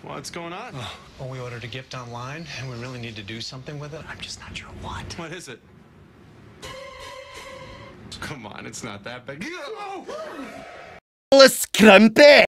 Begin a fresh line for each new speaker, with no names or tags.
What's going on?
Well, we ordered a gift online, and we really need to do something with it. I'm just not sure what.
What is it? Come on, it's not that big.
Scrumpy!